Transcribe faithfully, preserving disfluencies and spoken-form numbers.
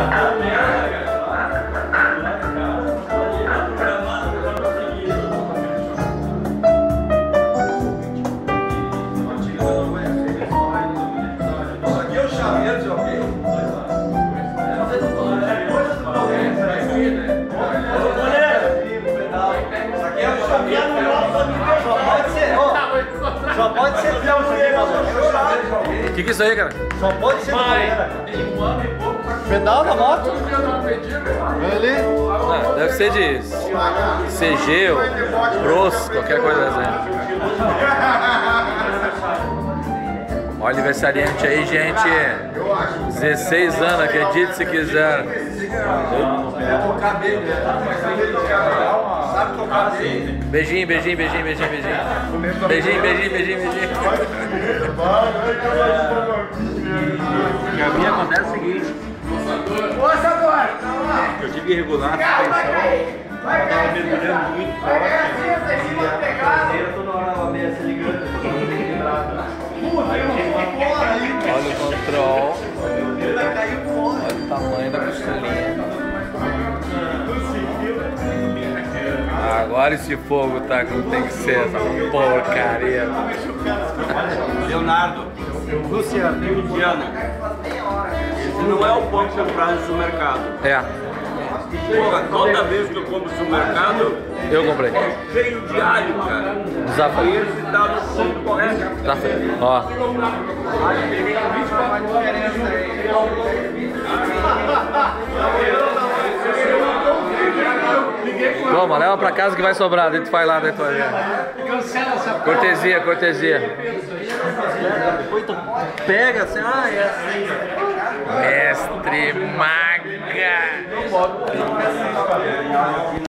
Só pode ser O que que é isso aí, cara? Só pode ser pedal da moto? Ali? Ah, deve ser de C G ou Bros, qualquer coisa dessa. Olha, aniversariante aí, gente. dezesseis anos, acredite se quiser. Beijinho, beijinho, beijinho, beijinho, beijinho. Beijinho, beijinho, beijinho, beijinho. E a minha acontece o seguinte. Eu tive que regular a suspensão. Eu tava mergulhando muito forte. E a cadeira toda hora ela meio se ligando. Olha o control. Olha o tamanho da costelinha. Agora esse fogo tá como tem que ser, essa porcaria. Leonardo, Luciano. Luciano, esse não é o pão comprado no supermercado. É, Porra, toda vez que eu compro no supermercado, eu comprei. é cheio de alho, cara. Desafio. E esse tá no ponto correto. Desafio. Ó. Toma, leva pra casa que vai sobrar, daí tu faz lá, daí tu vai ver. Cortesia, cortesia. Depois tu pega assim, ah, é assim. Mestre Maga.